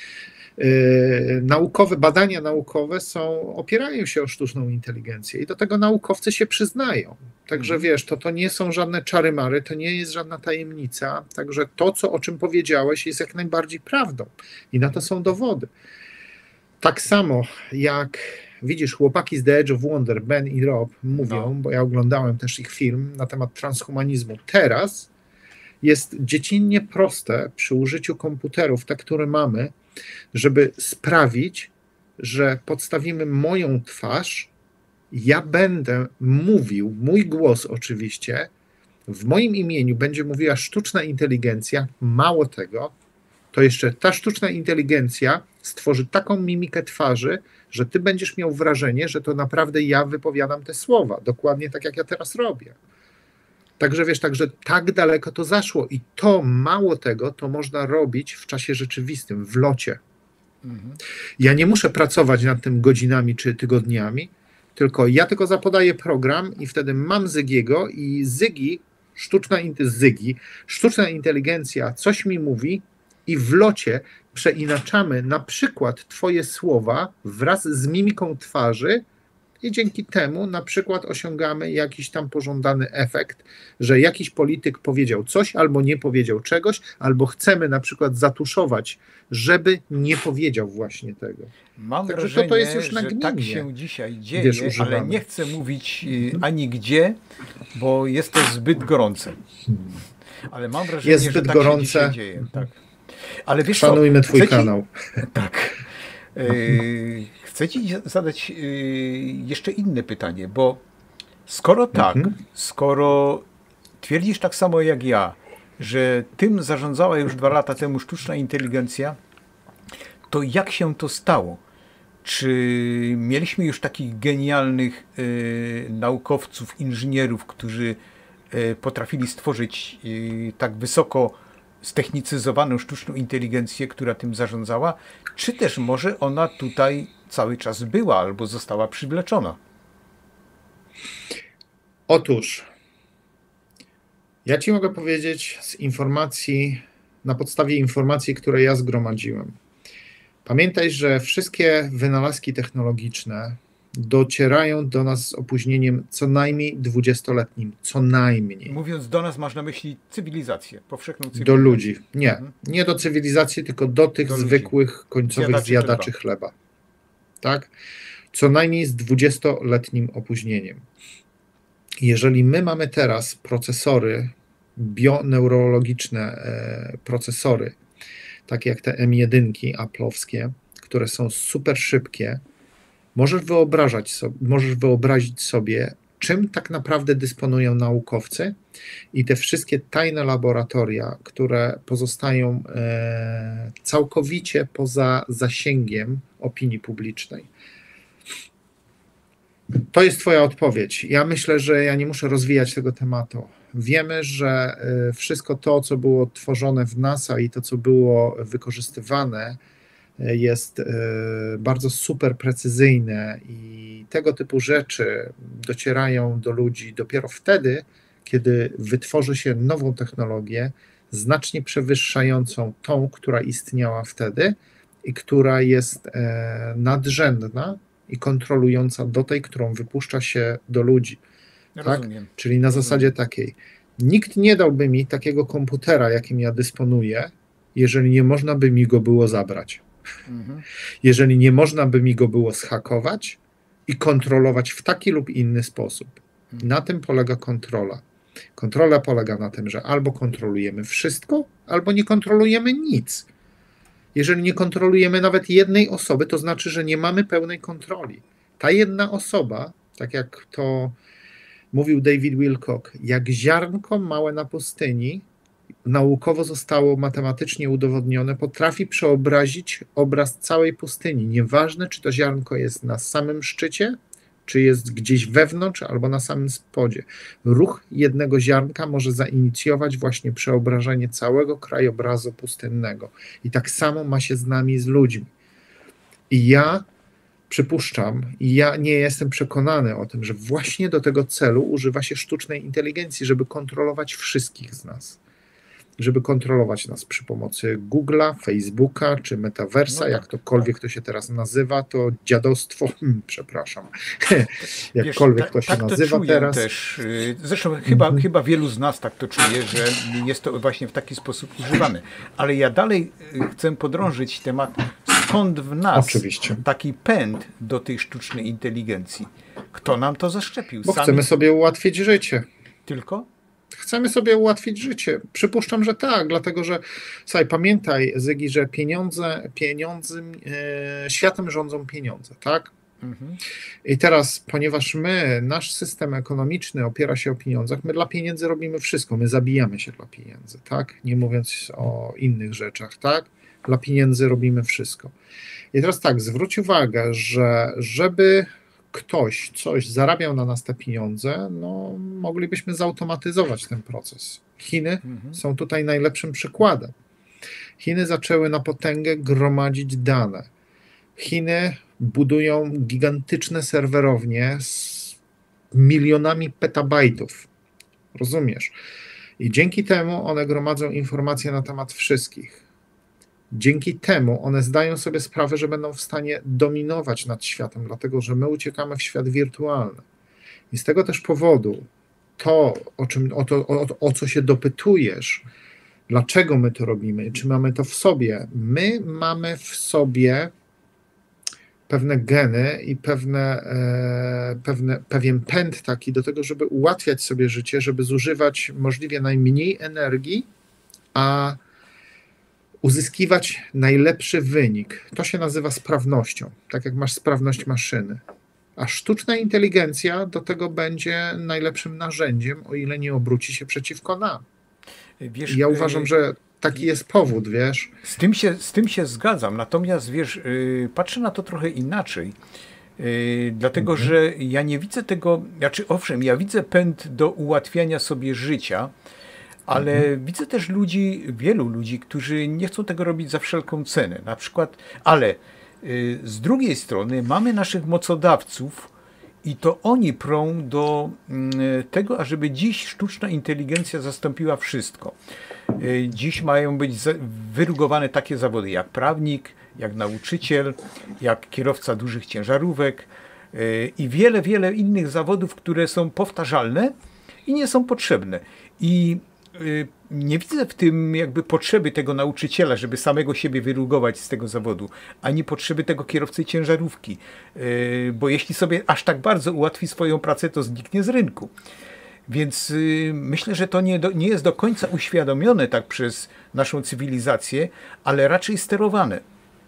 Badania naukowe opierają się o sztuczną inteligencję i do tego naukowcy się przyznają. Także wiesz, to nie są żadne czary-mary, to nie jest żadna tajemnica, także to, o czym powiedziałeś, jest jak najbardziej prawdą i na to są dowody. Tak samo jak widzisz, chłopaki z The Edge of Wonder, Ben i Rob mówią, bo ja oglądałem też ich film na temat transhumanizmu. Teraz jest dziecinnie proste przy użyciu komputerów, te, które mamy, żeby sprawić, że podstawimy moją twarz, ja będę mówił, mój głos oczywiście, w moim imieniu będzie mówiła sztuczna inteligencja, mało tego, to jeszcze ta sztuczna inteligencja stworzy taką mimikę twarzy, że ty będziesz miał wrażenie, że to naprawdę ja wypowiadam te słowa, dokładnie tak jak ja teraz robię. Także wiesz, tak daleko to zaszło i to mało tego, to można robić w czasie rzeczywistym, w locie. Ja nie muszę pracować nad tym godzinami czy tygodniami, tylko ja tylko zapodaję program i wtedy mam Zygiego i sztuczna inteligencja coś mi mówi i w locie przeinaczamy na przykład twoje słowa wraz z mimiką twarzy i dzięki temu na przykład osiągamy jakiś tam pożądany efekt, że jakiś polityk powiedział coś albo nie powiedział czegoś, albo chcemy na przykład zatuszować, żeby nie powiedział właśnie tego. Mam Także wrażenie, to jest już że nagminnie, tak się dzisiaj dzieje, używamy. ale nie chcę mówić ani gdzie, bo jest to zbyt gorące. Ale mam wrażenie, Jest że zbyt tak gorące. się dzisiaj dzieje. Tak. Ale wiesz Szanujmy co, twój kanał. Tak. Chcę ci zadać jeszcze inne pytanie, bo skoro tak, skoro twierdzisz tak samo jak ja, że tym zarządzała już 2 lata temu sztuczna inteligencja, to jak się to stało? Czy mieliśmy już takich genialnych naukowców, inżynierów, którzy potrafili stworzyć tak wysoko ztechnicyzowaną sztuczną inteligencję, która tym zarządzała, czy też może ona tutaj cały czas była albo została przywleczona? Otóż, ja ci mogę powiedzieć z informacji, na podstawie informacji, które ja zgromadziłem. Pamiętaj, że wszystkie wynalazki technologiczne docierają do nas z opóźnieniem co najmniej 20-letnim. Co najmniej. Mówiąc do nas, masz na myśli cywilizację, powszechną cywilizację. Do ludzi. Nie do cywilizacji, tylko do tych zwykłych, końcowych zjadaczy chleba. Tak? Co najmniej z 20-letnim opóźnieniem. Jeżeli my mamy teraz procesory, bioneurologiczne procesory, takie jak te M1 Apple'owskie, które są super szybkie, możesz wyobrazić sobie, czym tak naprawdę dysponują naukowcy i te wszystkie tajne laboratoria, które pozostają całkowicie poza zasięgiem opinii publicznej. To jest twoja odpowiedź. Ja myślę, że ja nie muszę rozwijać tego tematu. Wiemy, że wszystko to, co było tworzone w NASA i to, co było wykorzystywane, jest bardzo super precyzyjne i tego typu rzeczy docierają do ludzi dopiero wtedy, kiedy wytworzy się nową technologię, znacznie przewyższającą tą, która istniała wtedy i która jest nadrzędna i kontrolująca do tej, którą wypuszcza się do ludzi. Tak? Czyli na zasadzie takiej. Nikt nie dałby mi takiego komputera, jakim ja dysponuję, jeżeli nie można by mi go było zabrać. Jeżeli nie można by mi go było zhakować i kontrolować w taki lub inny sposób. Na tym polega kontrola. Kontrola polega na tym, że albo kontrolujemy wszystko, albo nie kontrolujemy nic. Jeżeli nie kontrolujemy nawet jednej osoby, to znaczy, że nie mamy pełnej kontroli. Ta jedna osoba, tak jak to mówił David Wilcock, jak ziarnko małe na pustyni, naukowo zostało matematycznie udowodnione, potrafi przeobrazić obraz całej pustyni. Nieważne, czy to ziarnko jest na samym szczycie, czy jest gdzieś wewnątrz, albo na samym spodzie. Ruch jednego ziarnka może zainicjować właśnie przeobrażenie całego krajobrazu pustynnego. I tak samo ma się z nami, z ludźmi. I ja przypuszczam, i ja nie jestem przekonany o tym, że właśnie do tego celu używa się sztucznej inteligencji, żeby kontrolować wszystkich z nas. Żeby kontrolować nas przy pomocy Google'a, Facebooka czy Metaversa, jak tokolwiek to się teraz nazywa, to dziadostwo, przepraszam, jakkolwiek to się nazywa to teraz. Też. Zresztą chyba wielu z nas tak to czuje, że jest to właśnie w taki sposób używane. Ale ja dalej chcę podrążyć temat, skąd w nas taki pęd do tej sztucznej inteligencji. Kto nam to zaszczepił? Bo chcemy sobie ułatwić życie. Tylko? Chcemy sobie ułatwić życie. Przypuszczam, że tak, dlatego że słuchaj, pamiętaj, Zygi, że światem rządzą pieniądze, tak? I teraz, ponieważ nasz system ekonomiczny opiera się o pieniądzach, my dla pieniędzy robimy wszystko, my zabijamy się dla pieniędzy, tak? Nie mówiąc o innych rzeczach, tak? Dla pieniędzy robimy wszystko. I teraz tak, zwróć uwagę, że żeby ktoś coś zarabiał na nas te pieniądze, no moglibyśmy zautomatyzować ten proces. Chiny są tutaj najlepszym przykładem. Chiny zaczęły na potęgę gromadzić dane. Chiny budują gigantyczne serwerownie z milionami petabajtów. Rozumiesz? I dzięki temu one gromadzą informacje na temat wszystkich. Dzięki temu one zdają sobie sprawę, że będą w stanie dominować nad światem, dlatego że my uciekamy w świat wirtualny. I z tego też powodu to, o co się dopytujesz, dlaczego my to robimy, czy mamy to w sobie, my mamy w sobie pewne geny i pewien pęd taki do tego, żeby ułatwiać sobie życie, żeby zużywać możliwie najmniej energii, a uzyskiwać najlepszy wynik. To się nazywa sprawnością, tak jak masz sprawność maszyny. A sztuczna inteligencja do tego będzie najlepszym narzędziem, o ile nie obróci się przeciwko nam. Wiesz, ja uważam, że taki jest powód, wiesz. Z tym się zgadzam, natomiast wiesz, patrzę na to trochę inaczej. Dlatego, że ja nie widzę tego, znaczy owszem, ja widzę pęd do ułatwiania sobie życia, ale widzę też wielu ludzi, którzy nie chcą tego robić za wszelką cenę. Na przykład, ale z drugiej strony mamy naszych mocodawców i to oni prą do tego, ażeby dziś sztuczna inteligencja zastąpiła wszystko. Dziś mają być wyrugowane takie zawody jak prawnik, jak nauczyciel, jak kierowca dużych ciężarówek i wiele, wiele innych zawodów, które są powtarzalne i nie są potrzebne. I nie widzę w tym jakby potrzeby tego nauczyciela, żeby samego siebie wyrugować z tego zawodu, ani potrzeby tego kierowcy ciężarówki, bo jeśli sobie aż tak bardzo ułatwi swoją pracę, to zniknie z rynku. Więc myślę, że to nie jest do końca uświadomione tak przez naszą cywilizację, ale raczej sterowane.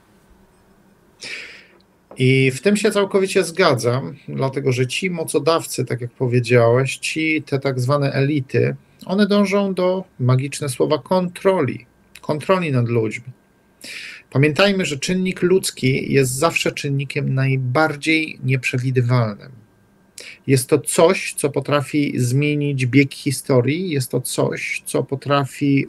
I w tym się całkowicie zgadzam, dlatego że ci mocodawcy, tak jak powiedziałeś, te tak zwane elity, one dążą do, magiczne słowa, kontroli nad ludźmi. Pamiętajmy, że czynnik ludzki jest zawsze czynnikiem najbardziej nieprzewidywalnym. Jest to coś, co potrafi zmienić bieg historii, jest to coś, co potrafi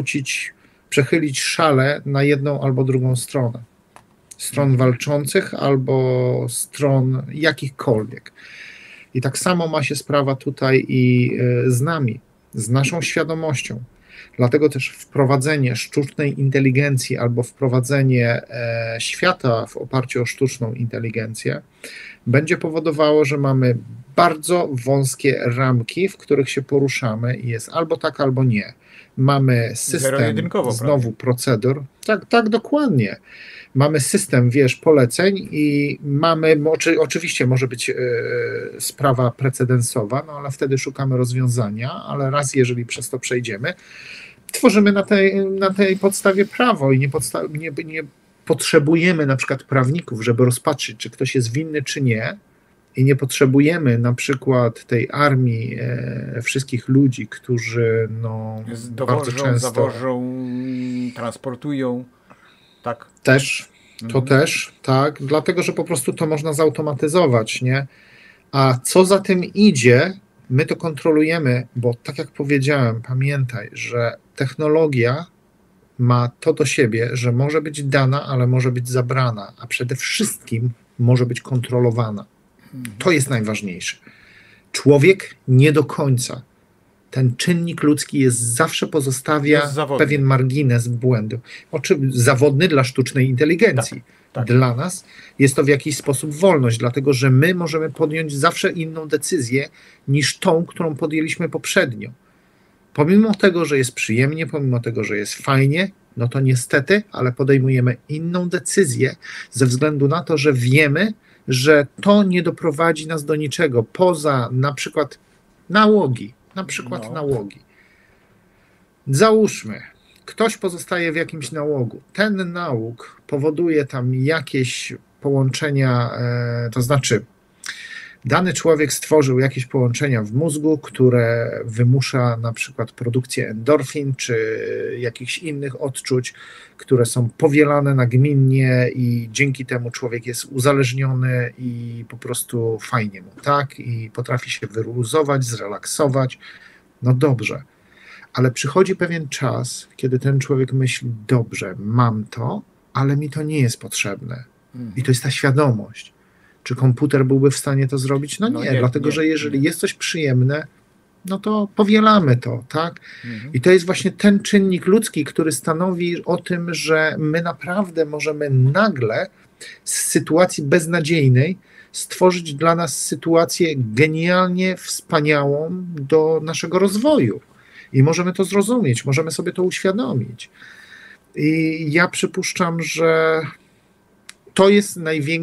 przechylić szalę na jedną albo drugą stronę. Stron walczących albo stron jakichkolwiek. I tak samo ma się sprawa tutaj i z nami, z naszą świadomością. Dlatego też wprowadzenie sztucznej inteligencji albo wprowadzenie świata w oparciu o sztuczną inteligencję będzie powodowało, że mamy bardzo wąskie ramki, w których się poruszamy i jest albo tak, albo nie. Mamy system, znowu procedur. Tak, dokładnie. Mamy system, poleceń i mamy, oczywiście może być sprawa precedensowa, no ale wtedy szukamy rozwiązania, ale jeżeli przez to przejdziemy, tworzymy na tej podstawie prawo i nie potrzebujemy na przykład prawników, żeby rozpatrzyć, czy ktoś jest winny, czy nie. I nie potrzebujemy na przykład tej armii wszystkich ludzi, którzy bardzo często zawożą, transportują. Tak. Też, tak, dlatego, że po prostu to można zautomatyzować, nie? A co za tym idzie, my to kontrolujemy, bo tak jak powiedziałem, pamiętaj, że technologia ma to do siebie, że może być dana, ale może być zabrana, a przede wszystkim może być kontrolowana. To jest najważniejsze. Człowiek nie do końca. Ten czynnik ludzki zawsze pozostawia pewien margines błędu. Zawodny dla sztucznej inteligencji. Tak. Dla nas jest to w jakiś sposób wolność, dlatego że my możemy podjąć zawsze inną decyzję niż tą, którą podjęliśmy poprzednio. Pomimo tego, że jest przyjemnie, pomimo tego, że jest fajnie, no to niestety, ale podejmujemy inną decyzję ze względu na to, że wiemy, że to nie doprowadzi nas do niczego poza na przykład nałogi. Załóżmy, ktoś pozostaje w jakimś nałogu. Ten nałóg powoduje tam jakieś połączenia, to znaczy dany człowiek stworzył jakieś połączenia w mózgu, które wymusza na przykład produkcję endorfin czy jakichś innych odczuć, które są powielane nagminnie i dzięki temu człowiek jest uzależniony i po prostu fajnie mu, tak? I potrafi się wyluzować, zrelaksować. No dobrze, ale przychodzi pewien czas, kiedy ten człowiek myśli, dobrze, mam to, ale mi to nie jest potrzebne. I to jest ta świadomość. Czy komputer byłby w stanie to zrobić? No nie, dlatego że jeżeli jest coś przyjemne, no to powielamy to, tak? I to jest właśnie ten czynnik ludzki, który stanowi o tym, że my naprawdę możemy nagle z sytuacji beznadziejnej stworzyć dla nas sytuację genialnie wspaniałą do naszego rozwoju. I możemy to zrozumieć, możemy sobie to uświadomić. I ja przypuszczam, że to jest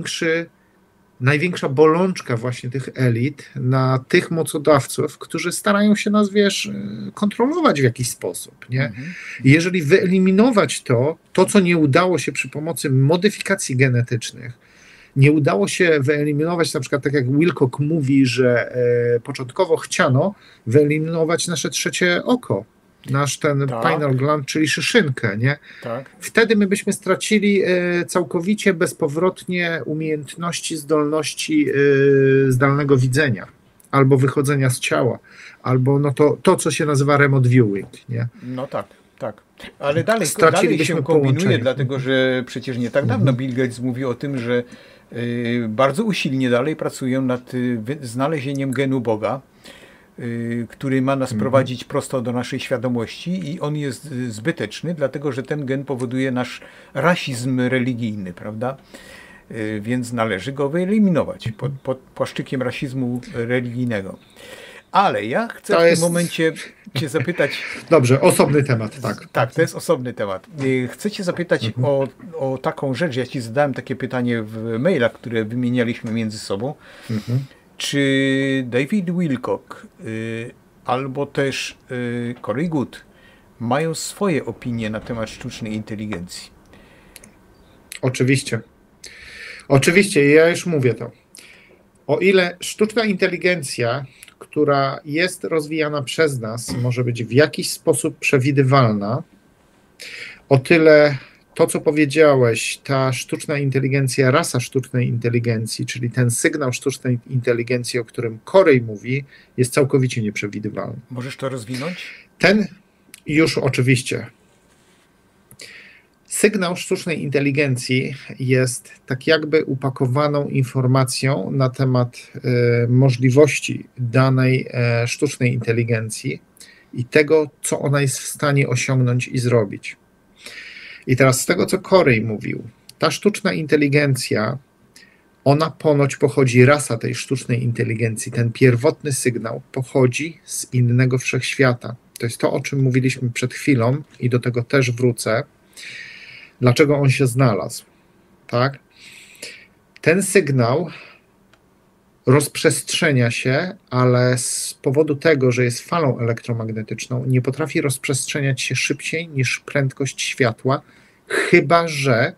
największa bolączka właśnie tych elit na tych mocodawców, którzy starają się nas, kontrolować w jakiś sposób, nie? I jeżeli wyeliminować to, co nie udało się przy pomocy modyfikacji genetycznych, nie udało się wyeliminować, na przykład tak jak Wilcock mówi, że początkowo chciano wyeliminować nasze trzecie oko, nasz ten pineal gland, czyli szyszynkę, nie? Tak. Wtedy my byśmy stracili całkowicie, bezpowrotnie umiejętności, zdolności zdalnego widzenia, albo wychodzenia z ciała, albo no to co się nazywa remote viewing, nie? No tak. Ale dalej się kombinuje, dlatego że przecież nie tak dawno Bill Gates mówił o tym, że bardzo usilnie dalej pracują nad znalezieniem genu Boga, który ma nas prowadzić prosto do naszej świadomości i on jest zbyteczny, dlatego że ten gen powoduje nasz rasizm religijny, prawda? Więc należy go wyeliminować pod płaszczykiem rasizmu religijnego. Ale ja chcę w tym momencie cię zapytać... Dobrze, osobny temat, tak. Tak, to jest osobny temat. Chcę cię zapytać o taką rzecz. Ja ci zadałem takie pytanie w mailach, które wymienialiśmy między sobą. Czy David Wilcock albo też Corey Goode mają swoje opinie na temat sztucznej inteligencji? Oczywiście. Oczywiście, ja już mówię to. O ile sztuczna inteligencja, która jest rozwijana przez nas, może być w jakiś sposób przewidywalna, o tyle to, co powiedziałeś, ta sztuczna inteligencja, rasa sztucznej inteligencji, czyli ten sygnał sztucznej inteligencji, o którym Corey mówi, jest całkowicie nieprzewidywalny. Możesz to rozwinąć? Ten już oczywiście. Sygnał sztucznej inteligencji jest tak jakby upakowaną informacją na temat możliwości danej sztucznej inteligencji i tego, co ona jest w stanie osiągnąć i zrobić. I teraz z tego, co Corey mówił, ta sztuczna inteligencja, ona ponoć pochodzi, rasa tej sztucznej inteligencji, ten pierwotny sygnał pochodzi z innego wszechświata. To jest to, o czym mówiliśmy przed chwilą i do tego też wrócę. Dlaczego on się znalazł, tak? Ten sygnał rozprzestrzenia się, ale z powodu tego, że jest falą elektromagnetyczną, nie potrafi rozprzestrzeniać się szybciej niż prędkość światła, chyba że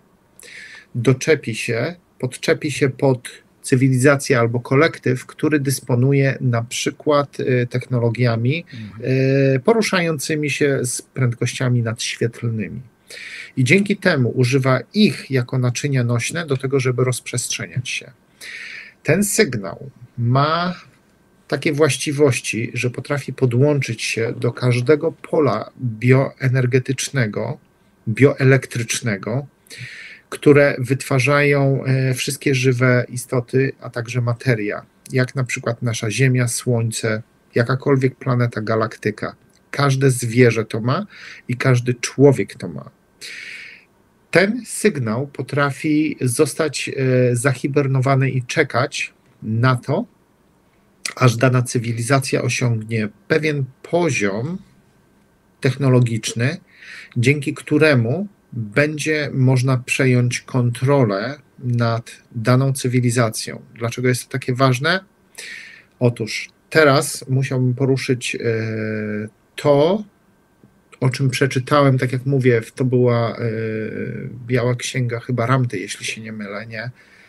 podczepi się pod cywilizację albo kolektyw, który dysponuje na przykład technologiami poruszającymi się z prędkościami nadświetlnymi. I dzięki temu używa ich jako naczynia nośne do tego, żeby rozprzestrzeniać się. Ten sygnał ma takie właściwości, że potrafi podłączyć się do każdego pola bioenergetycznego, bioelektrycznego, które wytwarzają wszystkie żywe istoty, a także materia, jak na przykład nasza Ziemia, Słońce, jakakolwiek planeta, galaktyka. Każde zwierzę to ma i każdy człowiek to ma. Ten sygnał potrafi zostać zahibernowany i czekać na to, aż dana cywilizacja osiągnie pewien poziom technologiczny, dzięki któremu będzie można przejąć kontrolę nad daną cywilizacją. Dlaczego jest to takie ważne? Otóż teraz musiałbym poruszyć to, o czym przeczytałem, tak jak mówię, to była biała księga chyba Ramty, jeśli się nie mylę, nie?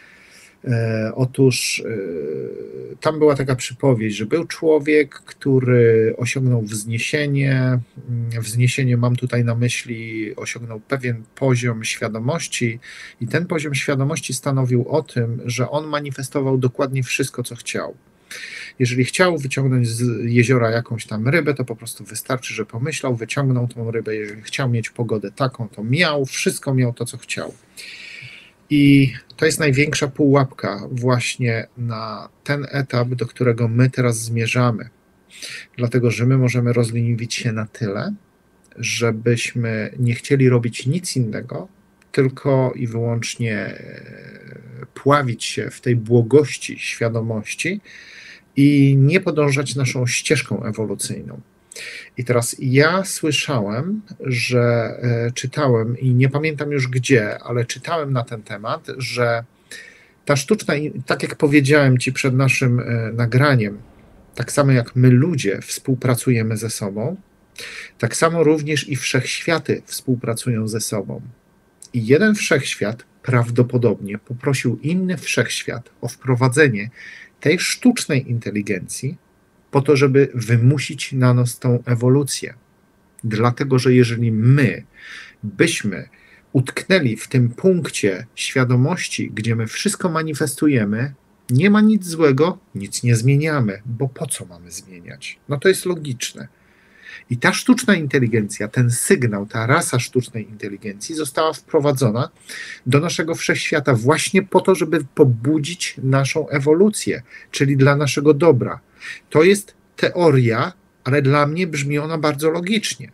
Otóż tam była taka przypowieść, że był człowiek, który osiągnął wzniesienie. Wzniesienie mam tutaj na myśli, osiągnął pewien poziom świadomości i ten poziom świadomości stanowił o tym, że on manifestował dokładnie wszystko, co chciał. Jeżeli chciał wyciągnąć z jeziora jakąś tam rybę, to po prostu wystarczy, że pomyślał, wyciągnął tą rybę. Jeżeli chciał mieć pogodę taką, to miał, wszystko miał to, co chciał. I to jest największa pułapka właśnie na ten etap, do którego my teraz zmierzamy. Dlatego, że my możemy rozleniwić się na tyle, żebyśmy nie chcieli robić nic innego, tylko i wyłącznie pławić się w tej błogości świadomości i nie podążać naszą ścieżką ewolucyjną. I teraz ja słyszałem, że czytałem i nie pamiętam już gdzie, ale czytałem na ten temat, że ta sztuczna, tak jak powiedziałem Ci przed naszym nagraniem, tak samo jak my ludzie współpracujemy ze sobą, tak samo również i wszechświaty współpracują ze sobą. I jeden wszechświat prawdopodobnie poprosił inny wszechświat o wprowadzenie tej sztucznej inteligencji po to, żeby wymusić na nas tą ewolucję. Dlatego, że jeżeli my byśmy utknęli w tym punkcie świadomości, gdzie my wszystko manifestujemy, nie ma nic złego, nic nie zmieniamy, bo po co mamy zmieniać? No to jest logiczne. I ta sztuczna inteligencja, ten sygnał, ta rasa sztucznej inteligencji została wprowadzona do naszego wszechświata właśnie po to, żeby pobudzić naszą ewolucję, czyli dla naszego dobra. To jest teoria, ale dla mnie brzmi ona bardzo logicznie.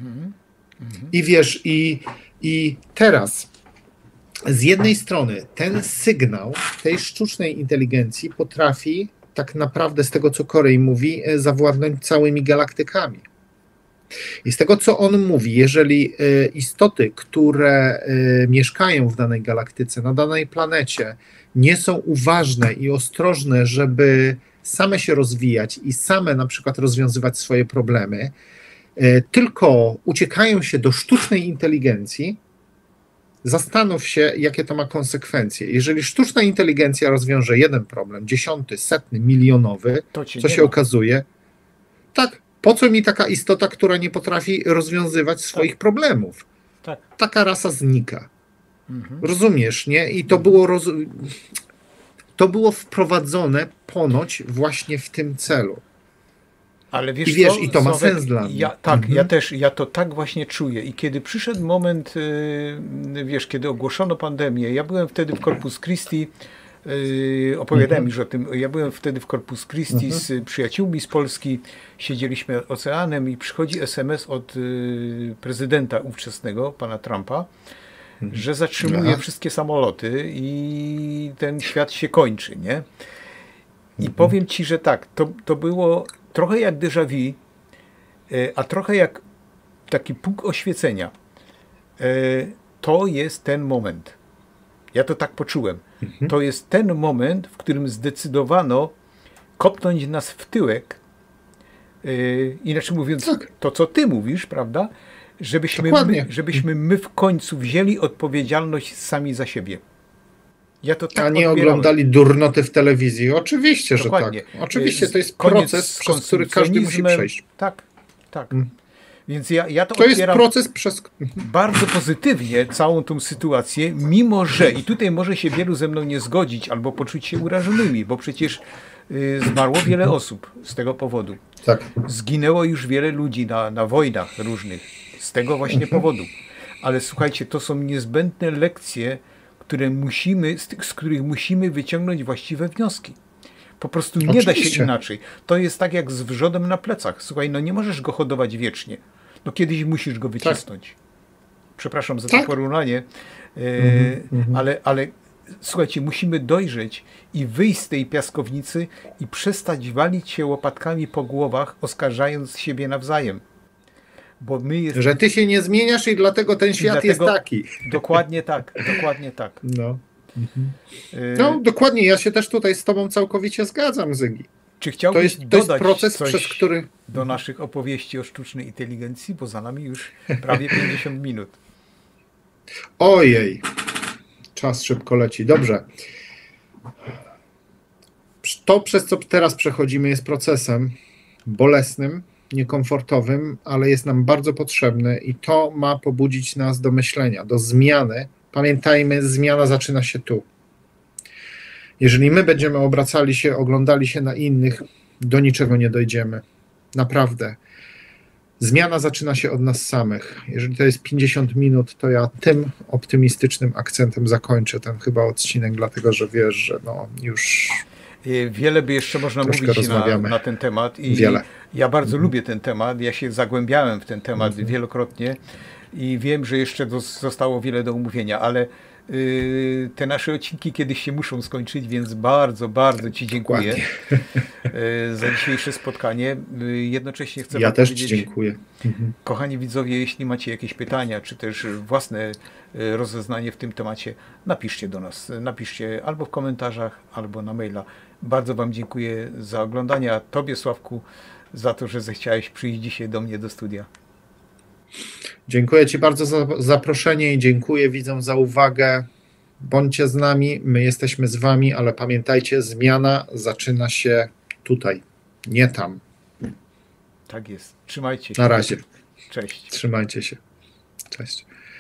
I wiesz, i teraz z jednej strony ten sygnał tej sztucznej inteligencji potrafi tak naprawdę, z tego co Corey mówi, zawładnąć całymi galaktykami. I z tego, co on mówi, jeżeli istoty, które mieszkają w danej galaktyce, na danej planecie, nie są uważne i ostrożne, żeby same się rozwijać i same na przykład rozwiązywać swoje problemy, tylko uciekają się do sztucznej inteligencji, zastanów się, jakie to ma konsekwencje. Jeżeli sztuczna inteligencja rozwiąże jeden problem, 10., 100., milionowy, co się okazuje, tak, po co mi taka istota, która nie potrafi rozwiązywać swoich problemów? Tak. Taka rasa znika. Rozumiesz, nie? I to było wprowadzone ponoć właśnie w tym celu. Ale wiesz, I wiesz, co, i to ma Sławek, sens dla mnie. Tak, ja to tak właśnie czuję. I kiedy przyszedł moment, wiesz, kiedy ogłoszono pandemię, ja byłem wtedy w Corpus Christi, opowiadałem już o tym, ja byłem wtedy w Corpus Christi z przyjaciółmi z Polski, siedzieliśmy oceanem i przychodzi SMS od prezydenta ówczesnego, pana Trumpa, że zatrzymuje wszystkie samoloty i ten świat się kończy, nie? I powiem Ci, że tak, to było trochę jak déjà vu, a trochę jak taki punkt oświecenia. To jest ten moment. Ja to tak poczułem. To jest ten moment, w którym zdecydowano kopnąć nas w tyłek, inaczej mówiąc, tak. To co Ty mówisz, prawda? Żebyśmy my w końcu wzięli odpowiedzialność sami za siebie. Ja to tak a nie oglądali durnoty w telewizji. Oczywiście, dokładnie. Że tak. Oczywiście to jest proces, przez który każdy musi przejść. Tak. Więc ja to jest proces przez... bardzo pozytywnie całą tą sytuację, mimo że, i tutaj może się wielu ze mną nie zgodzić albo poczuć się urażonymi, bo przecież zmarło wiele osób z tego powodu. Tak. Zginęło już wiele ludzi na wojnach różnych z tego właśnie powodu. Ale słuchajcie, to są niezbędne lekcje, z których musimy wyciągnąć właściwe wnioski. Po prostu nie da się inaczej. To jest tak jak z wrzodem na plecach. Słuchaj, no nie możesz go hodować wiecznie. No kiedyś musisz go wycisnąć. Tak. Przepraszam za to porównanie, ale słuchajcie, musimy dojrzeć i wyjść z tej piaskownicy i przestać walić się łopatkami po głowach, oskarżając siebie nawzajem. Bo że ty się nie zmieniasz i dlatego ten świat jest taki. Dokładnie tak. No, dokładnie, ja się też tutaj z tobą całkowicie zgadzam, Zygi. Czy chciałbyś dodać proces, coś przez który... do naszych opowieści o sztucznej inteligencji, bo za nami już prawie 50 minut. Ojej, czas szybko leci. Dobrze. To, przez co teraz przechodzimy, jest procesem bolesnym, niekomfortowym, ale jest nam bardzo potrzebny i to ma pobudzić nas do myślenia, do zmiany. Pamiętajmy, zmiana zaczyna się tu. Jeżeli my będziemy obracali się, oglądali się na innych, do niczego nie dojdziemy. Naprawdę. Zmiana zaczyna się od nas samych. Jeżeli to jest 50 minut, to ja tym optymistycznym akcentem zakończę ten chyba odcinek, dlatego że wiesz, że no już Wiele by jeszcze można mówić na ten temat i ja bardzo lubię ten temat, ja się zagłębiałem w ten temat wielokrotnie i wiem, że jeszcze zostało wiele do omówienia, ale te nasze odcinki kiedyś się muszą skończyć, więc bardzo, bardzo Ci dziękuję za dzisiejsze spotkanie. Jednocześnie chcę Wam powiedzieć, dziękuję. Kochani widzowie, jeśli macie jakieś pytania, czy też własne rozeznanie w tym temacie, napiszcie do nas. Napiszcie albo w komentarzach, albo na maila. Bardzo Wam dziękuję za oglądanie, a Tobie, Sławku, za to, że zechciałeś przyjść dzisiaj do mnie do studia. Dziękuję Ci bardzo za zaproszenie i dziękuję widzom za uwagę. Bądźcie z nami, my jesteśmy z Wami, ale pamiętajcie, zmiana zaczyna się tutaj, nie tam. Tak jest. Trzymajcie się. Na razie. Cześć. Trzymajcie się. Cześć.